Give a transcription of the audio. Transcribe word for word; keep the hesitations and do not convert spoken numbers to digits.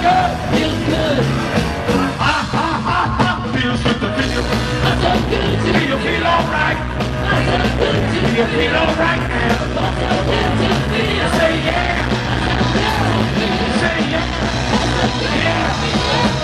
good. Feels good. Ha ha ha ha. Feels good to feel. That's so good to Do you feel alright? That's so good to Do you feel alright now? That's so good to feel. Say yeah. Say yeah. Yeah.